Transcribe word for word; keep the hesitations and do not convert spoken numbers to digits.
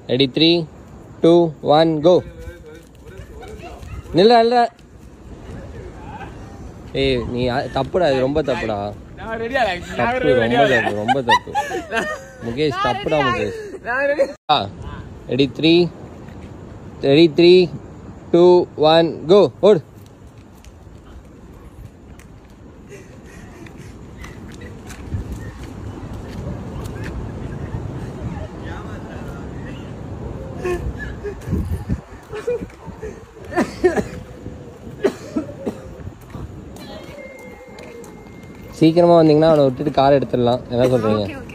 Ready three two one go. நில்ல நில்ல. ஏய் நீ தப்புடா, இது ரொம்ப தப்புடா. தப்பு ரொம்ப தப்பு ரொம்ப தப்பு. முகேஷ் தப்புடா Mukesh. Ready three ready three two one go. ஓடு. சீக்கிரமா வந்தீங்கன்னா அவனை விட்டுட்டு கார் எடுத்துடலாம். என்ன சொல்றீங்க?